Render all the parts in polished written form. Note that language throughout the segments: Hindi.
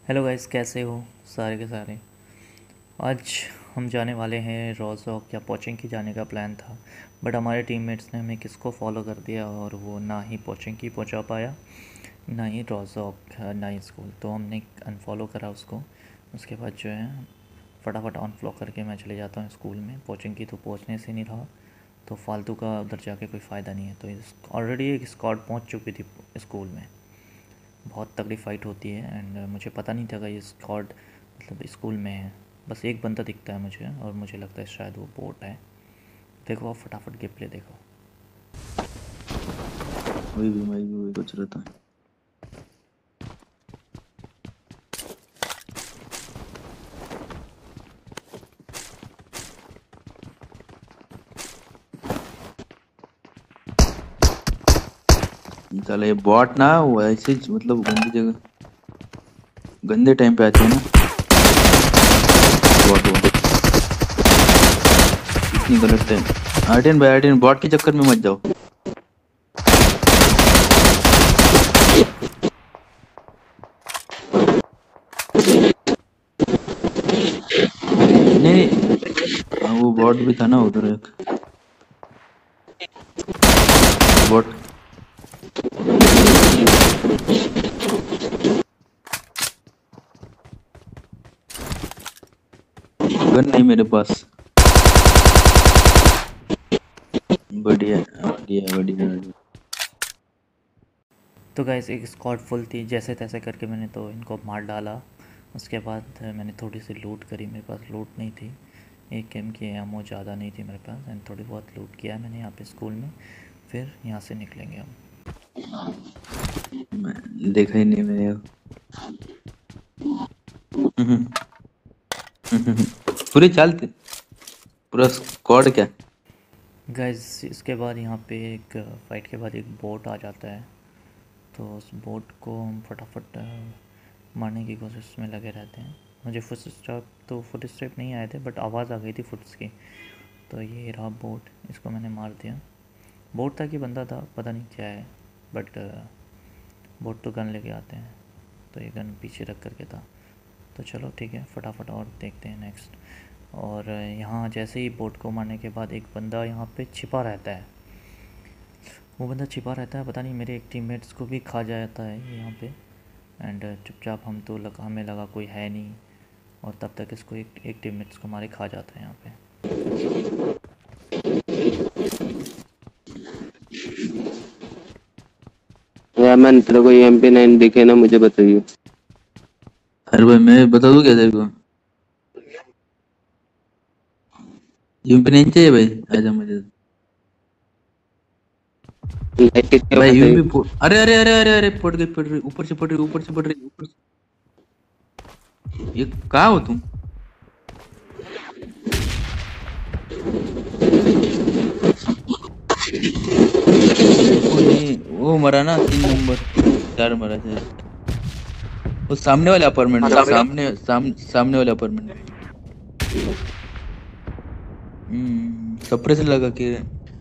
हेलो गाइस, कैसे हो सारे के सारे। आज हम जाने वाले हैं रोज़ॉक या पोचिंकी जाने का प्लान था, बट हमारे टीममेट्स ने हमें किसको फॉलो कर दिया और वो ना ही पोचिंकी पहुंचा पाया, ना ही रोज़ॉक, ना ही स्कूल। तो हमने अनफॉलो करा उसको। उसके बाद जो है फटाफट अनफ्लो करके मैं चले जाता हूँ स्कूल में। पोचिंकी तो पहुँचने से नहीं रहा, तो फालतू का उधर जाके कोई फ़ायदा नहीं है। तो ऑलरेडी एक स्क्वाड पहुँच चुकी थी स्कूल में। बहुत तगड़ी फ़ाइट होती है एंड मुझे पता नहीं था कि ये स्क्वाड मतलब स्कूल में है। बस एक बंदा दिखता है मुझे और मुझे लगता है शायद वो बोट है। देखो आप फटाफट गेम प्ले देखो। वही भी मैं भी वही सोच रहा था। चल ये बॉट ना वो ऐसे मतलब गंदी जगह गंदे टाइम पे आती है ना बॉट वो इतनी गलत है। आर्टिन भाई आर्टिन बॉट के चक्कर में मत जाओ। नहीं नहीं वो बॉट भी था ना उधर एक बॉट। गन नहीं मेरे पास। बढ़िया बढ़िया बढ़िया। तो गाइस एक स्क्वाड फुल थी, जैसे तैसे करके मैंने तो इनको मार डाला। उसके बाद मैंने थोड़ी सी लूट करी। मेरे पास लूट नहीं थी, एक एम की एमओ ज़्यादा नहीं थी मेरे पास एंड थोड़ी बहुत लूट किया है मैंने यहाँ पे स्कूल में। फिर यहाँ से निकलेंगे हम। मैं देखा ही नहीं मैंने। पूरी चालते पूरा स्क्वाड क्या। गाइस इसके बाद यहाँ पे एक फ़ाइट के बाद एक बोट आ जाता है। तो उस बोट को हम फटाफट मारने की कोशिश में लगे रहते हैं। मुझे फुट स्टेप नहीं आए थे, बट आवाज़ आ गई थी फुट्स की। तो ये रहा बोट, इसको मैंने मार दिया। बोट था कि बंदा था पता नहीं क्या है, बट बोट तो गन लेके आते हैं, तो ये गन पीछे रख करके था। तो चलो ठीक है, फटाफट और देखते हैं नेक्स्ट। और यहाँ जैसे ही बोट को मारने के बाद एक बंदा यहाँ पे छिपा रहता है। वो बंदा छिपा रहता है, पता नहीं मेरे एक टीममेट्स को भी खा जाता है यहाँ पे। एंड चुपचाप हम तो हमें लगा कोई है नहीं, और तब तक इसको एक टीममेट्स को हमारे खा जाता है यहाँ पे। यार मैंने तेरे को MP9 दिखे ना, मुझे बताइए। अरे भाई मैं बता दूं क्या तेरे को। यूपी नहीं चाहिए भाई। आजा मुझे लाइक कितने भाई बताइए। यूएमपी अरे अरे अरे अरे अरे पड़ रही ऊपर से पड़ रही ऊपर से पड़ रही ऊपर से। ये कहाँ हो तुम। वो नहीं वो मरा ना 3 नंबर 4 मरा शायद। वो सामने वाले अपार्टमेंट में सामने वाले अपार्टमेंट में। सप्रेसर लगा के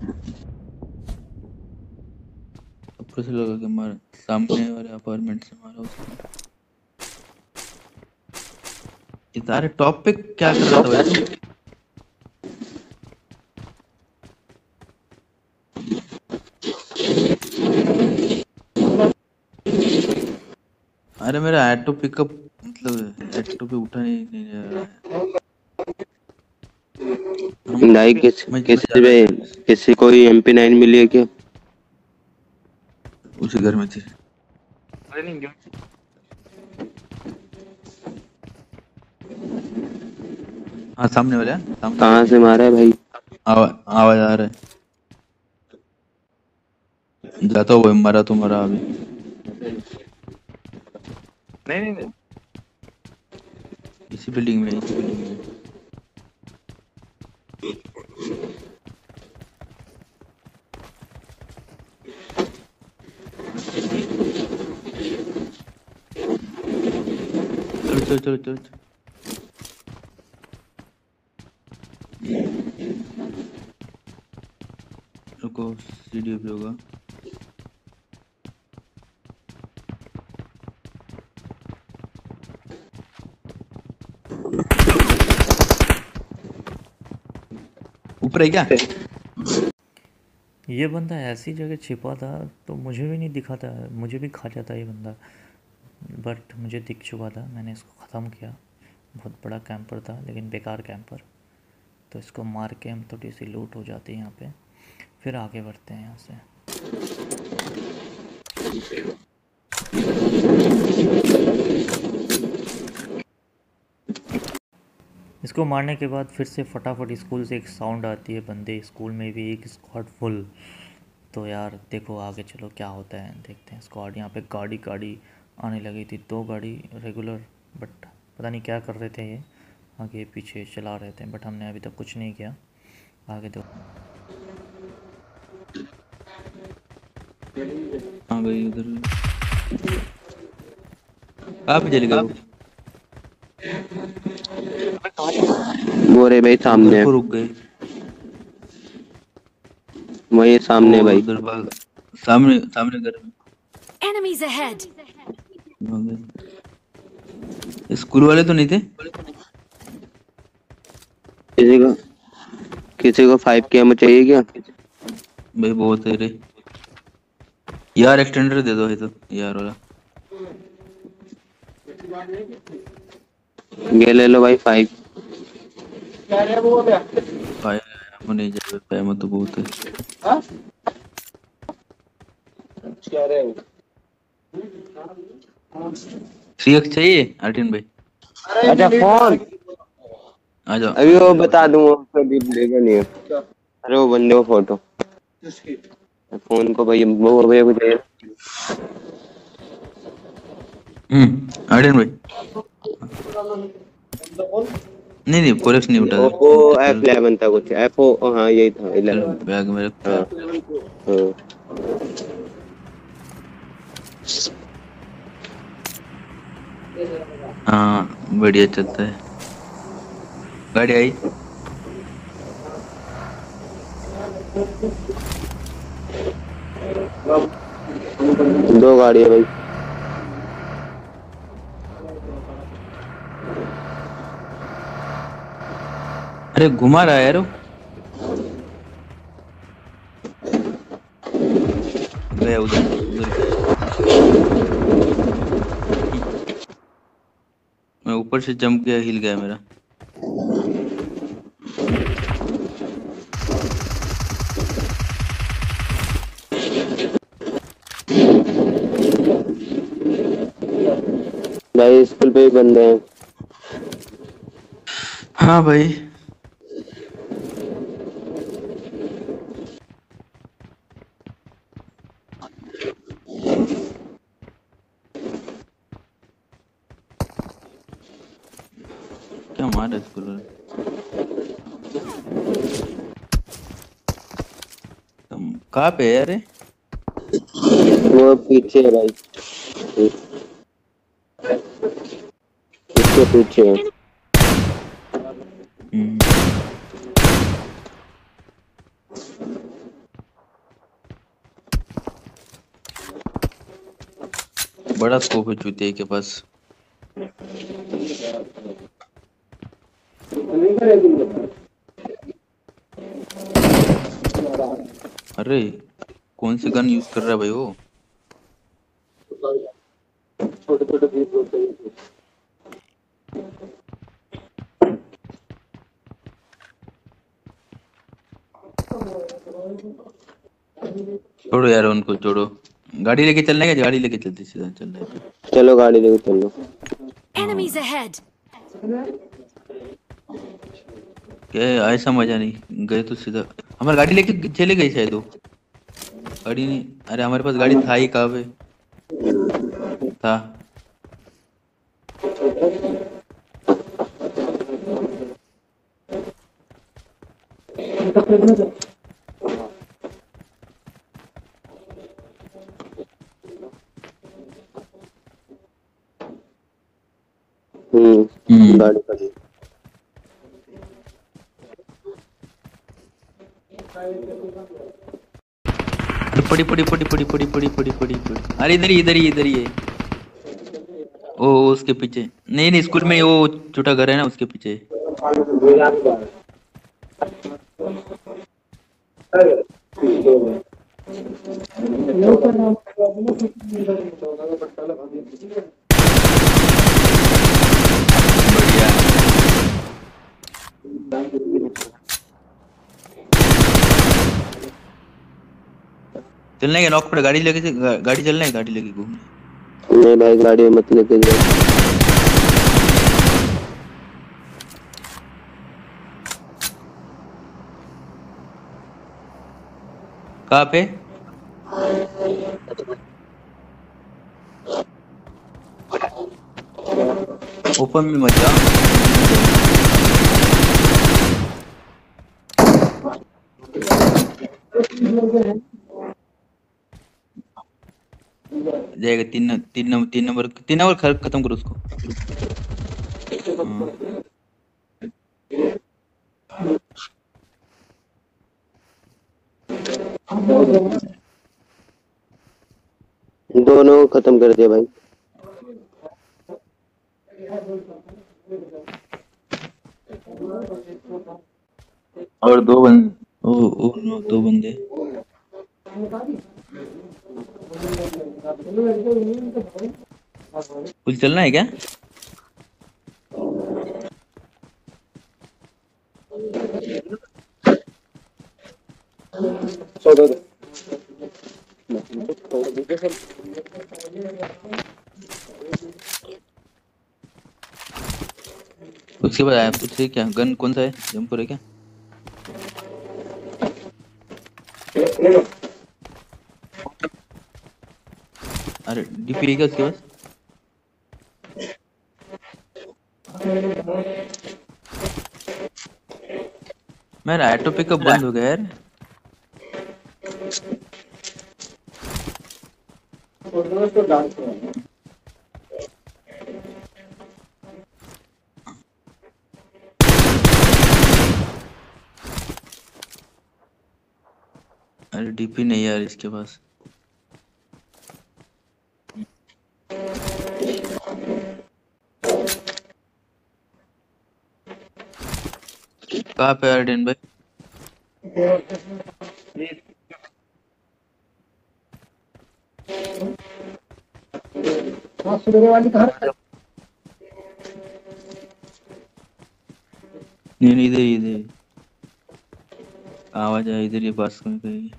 मारा सामने वाले अपार्टमेंट से मारा उसको। ये सारे टॉप पे क्या कर रहा था भाई तू। अरे मेरा ऑटो पिकअप मतलब ऑटो पे उठा नहीं जा रहा है। हम लाइक मैं जा किसी रहा पे किसी को ही MP9 मिली है क्या? था उसी घर में थी। हाँ सामने वाले सामने वाले कहाँ से मारा है भाई? आवाज आ रहा है। जाता हुआ मरा तो मरा अभी। इसी बिल्डिंग में। चलो चलो चलो चलो चलो। रुको सीढ़ी पे होगा। ऊपर है क्या? ये बंदा ऐसी जगह छिपा था तो मुझे भी नहीं दिखा था, मुझे भी खा जाता ये बंदा, बट मुझे दिख चुका था, मैंने इसको ख़त्म किया। बहुत बड़ा कैंपर था लेकिन बेकार कैंपर। तो इसको मार के हम थोड़ी सी लूट हो जाती है यहाँ पे, फिर आगे बढ़ते हैं यहाँ से। इसको मारने के बाद फिर से फटाफट स्कूल से एक साउंड आती है, बंदे स्कूल में भी, एक स्क्वाड फुल। तो यार देखो आगे चलो क्या होता है, देखते हैं। स्क्वाड यहाँ पे गाड़ी आने लगी थी, 2 गाड़ी रेगुलर, बट पता नहीं क्या कर रहे थे ये, आगे पीछे चला रहे थे, बट हमने अभी तक कुछ नहीं किया। आगे दो हाँ भाई उधर कहाँ पे चले गए वो रे भाई सामने, को रुक गए? वही सामने भाई। उधर भाग, सामने सामने घर में। Enemies ahead! स्कूल वाले तो नहीं थे? किसी को 5 के एमओ चाहिए क्या? भाई बहुत है रे यार, एक्सटेंडर दे दो है तो यार वाला। ये ले लो भाई 5। भाई वो नहीं जाए, पैमा तो बहुत है। 3x चाहिए आर्टिन भाई? अच्छा फोन आ जाओ। अभी वो बता दूंगा, कभी लेगा नहीं है। अरे वो बंदे को फोटो फोन को भाई, वो भैया को चाहिए। आर्टिन भाई नहीं कोरेक्स नहीं उठा। ओप्पो F11 था कुछ, F हाँ यही था 11। बैग मेरे हाँ बढ़िया चलता है। गाड़ी आई। दो गाड़ी है भाई। अरे घुमा रहा है यार वो। गया उधर उधर। मैं ऊपर से जंप किया, हिल गया मेरा। भाई स्कूल पे ही बंदे हैं। हाँ भाई क्या मार रहा है स्कूल वाले? कहाँ पे है यार? वो पीछे है भाई, इसके पीछे है। बड़ा स्कोप है चूतिया के पास। अरे कौन सी गन यूज कर रहा है भाई वो? छोड़ो यार उनको, छोड़ो। गाड़ी लेके चलना है क्या? गाड़ी लेके चलते सीधा चल रहे हैं। चलो गाड़ी लेके चलो। Enemies ahead! क्या ऐसा मजा नहीं, गए तो सीधा हमारी गाड़ी लेके चले गए शायद वो। गाड़ी नहीं, अरे हमारे पास गाड़ी था ही, कहाँ पे था? गाड़ी खड़ी। पड़ी पड़ी पड़ी पड़ी पड़ी पड़ी पड़ी पड़ी पड़ी। अरे इधर ही इधर ही इधर ही है। ओ उसके पीछे, नहीं नहीं, स्कूल में वो छोटा घर है ना उसके पीछे। बढ़िया। चलने के नौक पर गाड़ी लेके गाड़ी चलना है, गाड़ी लेके घूमने। नहीं भाई गाड़ी में मत लेके जाओ। कहाँ पे? ओपन में मत जा, ओपन में जाएगा। जाएगा 3 नंबर खत्म करो उसको। हाँ। दोनों को खत्म कर दिया भाई। और दो बंदे, ओ नो, 2 बंदे। कुछ चलना है क्या? उसके बाद आया पूछे क्या गन कौन सा है, जम्पर है क्या? अरे डीपी है क्या उसके पास? मेरा ऑटो पिकअप बंद हो गया यार। अरे डीपी नहीं यार इसके पास। कहाँ पे आर्यन भाई? नहीं नहीं, इधर इधर आवाज है, इधर ये पास में कहीं।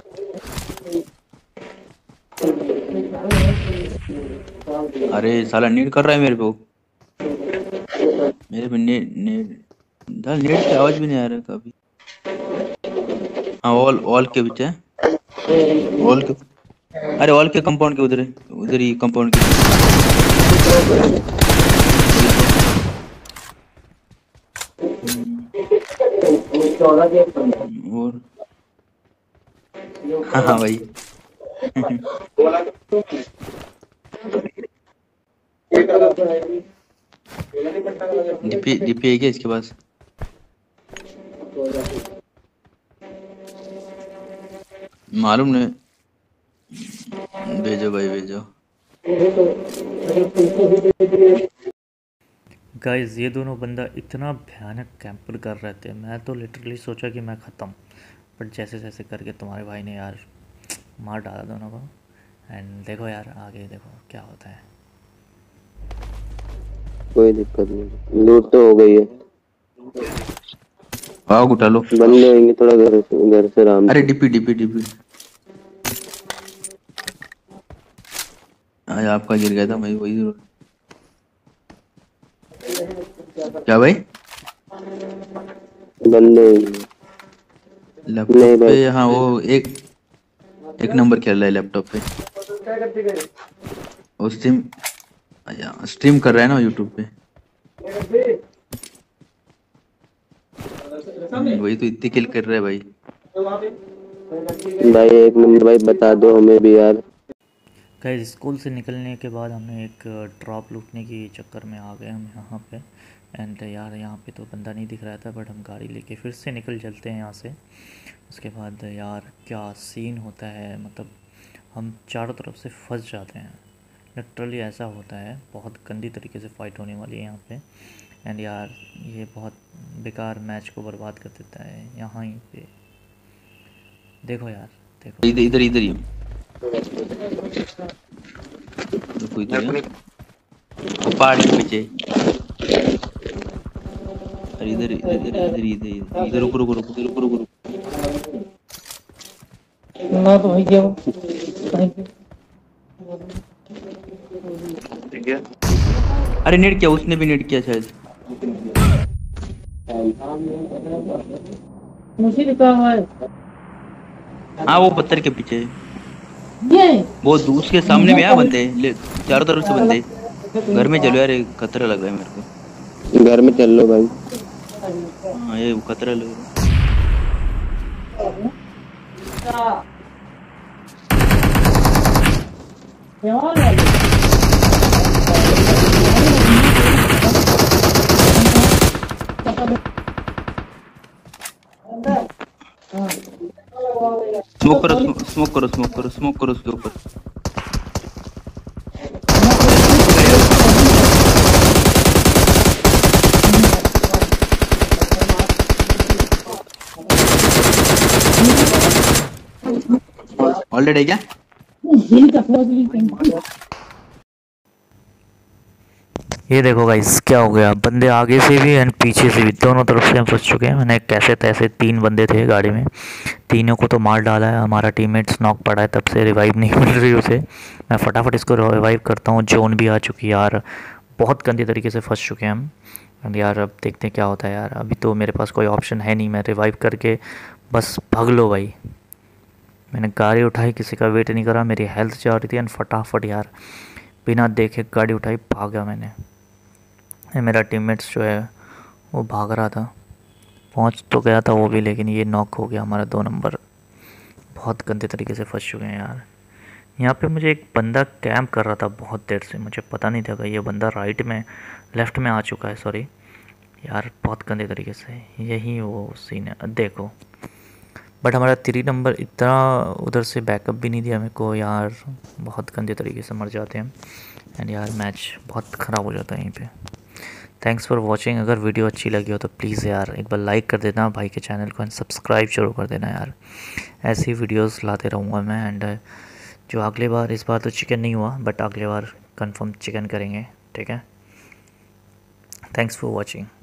अरे साला नीड कर रहा है मेरे को, मेरे पे नेट नेट दाल नेट की आवाज भी नहीं आ रहा कभी। हाँ वॉल वॉल के पीछे है, वॉल के। अरे वॉल के कंपाउंड के उधर है, उधर ही कंपाउंड के वही तो। और हाँ हाँ भाई। डीपी डीपी है क्या इसके पास? मालूम नहीं, भेजो भाई भेजो। गाइस ये दोनों बंदा इतना भयानक कैंपर कर रहे थे, मैं तो लिटरली सोचा कि मैं ख़त्म, बट जैसे जैसे करके तुम्हारे भाई ने यार मार डाला दोनों को। एंड देखो यार आगे देखो क्या होता है। कोई दिक्कत नहीं, लूट तो हो गई है। आग उठा लो। बंदे होंगे थोड़ा घर से आराम अरे से। DP DP DP. आज आपका गिर गया था, मैं वही। क्या भाई? बंदे होंगे। नहीं लैपटॉप पे, भाई हाँ वो एक एक नंबर खेल रहा है लैपटॉप पे। वो स्ट्रीम कर रहा है ना यूट्यूब पे। वही तो इतनी किल कर रहा है भाई। भाई एक नंबर भाई बता दो हमें भी यार। गाइस स्कूल से निकलने के बाद हमने एक ड्रॉप लूटने की चक्कर में आ गए हम यहाँ पे। एंड यार यहाँ पे तो बंदा नहीं दिख रहा था, बट हम गाड़ी लेके फिर से निकल चलते हैं यहाँ से। उसके बाद यार क्या सीन होता है, मतलब हम चारों तरफ से फंस जाते हैं। लिटरली ऐसा होता है, बहुत गंदी तरीके से फ़ाइट होने वाली है यहाँ पे। एंड यार ये बहुत बेकार मैच को बर्बाद कर देता है यहाँ ही पे। देखो यार, देखो इधर इधर इधर ही है। देखो इधर है, वो पहाड़ के पीछे। अरे इधर इधर इधर इधर इधर इधर रुको रुको रुको रुको रुको रुको। ना तो वही गया ठीक है। अरे नेट किया, उसने भी नेट किया शायद। मुझे लिखा हुआ है हाँ वो पत्थर के पीछे है। ये वो उसके सामने में है बंदे, चारों तरफ से बंदे। घर में चलो यार, ये खतरा लग रहा है मेरे को। घर में चल लो भाई। हाँ ये खतरा लग रहा है। स्मोक करो स्मोक करो स्मोक करो स्मोक करो उसके ऊपर। ऑलरेडी है क्या? ये देखो गाइस क्या हो गया, बंदे आगे से भी एंड पीछे से भी, दोनों तरफ से हम फंस चुके हैं। मैंने कैसे तैसे 3 बंदे थे गाड़ी में, तीनों को तो मार डाला है। हमारा टीममेट्स नॉक पड़ा है, तब से रिवाइव नहीं मिल रही उसे। मैं फटाफट इसको रिवाइव करता हूँ। जोन भी आ चुकी है यार, बहुत गंदी तरीके से फंस चुके हैं हम। एंड यार अब देखते हैं क्या होता है यार। अभी तो मेरे पास कोई ऑप्शन है नहीं, मैं रिवाइव करके बस भाग लो भाई। मैंने गाड़ी उठाई, किसी का वेट नहीं करा, मेरी हेल्थ जा रही थी एंड फटाफट यार बिना देखे गाड़ी उठाई, भागा मैंने। मेरा टीममेट्स जो है वो भाग रहा था, पहुंच तो गया था वो भी, लेकिन ये नॉक हो गया हमारा 2 नंबर। बहुत गंदे तरीके से फंस चुके हैं यार। यहाँ पे मुझे एक बंदा कैंप कर रहा था बहुत देर से, मुझे पता नहीं था कि ये बंदा राइट में लेफ़्ट में आ चुका है। सॉरी यार, बहुत गंदे तरीके से, यही वो सीन है देखो। बट हमारा 3 नंबर इतना उधर से बैकअप भी नहीं दिया मेरे को यार, बहुत गंदे तरीके से मर जाते हैं। एंड यार मैच बहुत ख़राब हो जाता है यहीं पे। Thanks for watching. अगर वीडियो अच्छी लगी हो तो प्लीज़ यार एक बार लाइक कर देना भाई के चैनल को, एंड सब्सक्राइब जरूर कर देना यार। ऐसी वीडियोस लाते रहूँगा मैं। एंड जो अगली बार, इस बार तो चिकन नहीं हुआ बट अगली बार कंफर्म चिकन करेंगे, ठीक है। Thanks for watching.